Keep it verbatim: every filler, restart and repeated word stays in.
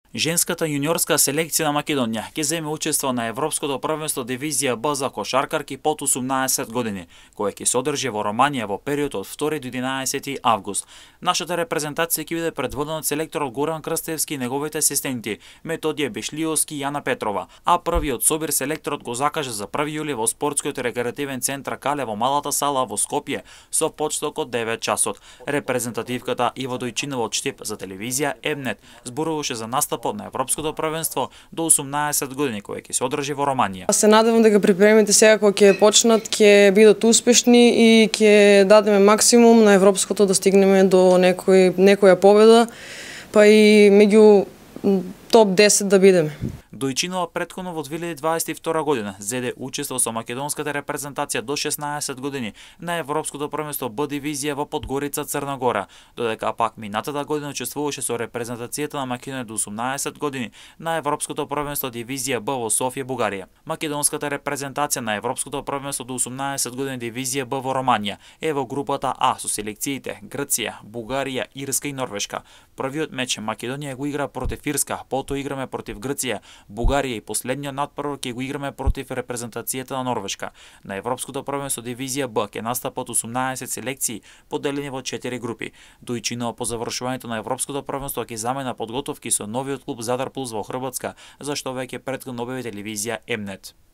Женската јуниорска селекција на Македонија ќе земе учество на Европското првенство дивизија Б за кошаркарки под осумнаесет години, кое ќе се одржи во Романија во период од втори до единаесети август. Нашата репрезентација ќе биде предводена од селекторот Горан Крстевски и неговите асистенти Методија Бешлиовски и Јана Петрова, а првиот собир селекторот го закажа за први јули во спортскиот рекреативен центар Кале во малата сала во Скопје со почеток од девет часот. Репрезентативката Иво Дојчинова од Штип за телевизија Емнет зборуваше за настапот на Европското првенство до осумнаесет години кое ќе се одржи во Романија. Се надевам да го припремите сега кога ќе почнат, ќе бидат успешни и ќе дадеме максимум на европското да стигнеме до некој некоја победа, па и меѓу топ десет да бидеме. Дојчинова претходно во две илјади дваесет и втора година зеде учество со македонската репрезентација до шеснаесет години на Европското првенство Б дивизија во Подгорица, Црна Гора, додека пак минатата година учествуваше со репрезентацијата на Македонија до осумнаесет години на Европското првенство дивизија Б во Софија, Бугарија. Македонската репрезентација на Европското првенство до осумнаесет години дивизија Б во Романија е во групата А со селекциите Грција, Бугарија, Ирска и Норвешка. Првиот меч Македонија го игра против Ирска, потоа играме против Грција, Бугарија и последниот надпревар ќе го играме против репрезентацијата на Норвешка. На Европското првенство дивизија Б ќе настапат осумнаесет селекции поделени во четири групи. Дојчинова по завршувањето на Европското првенство ќе замена подготовки со новиот клуб Задар Плюс во Хрватска, за што веќе претходно објави телевизија Емнет.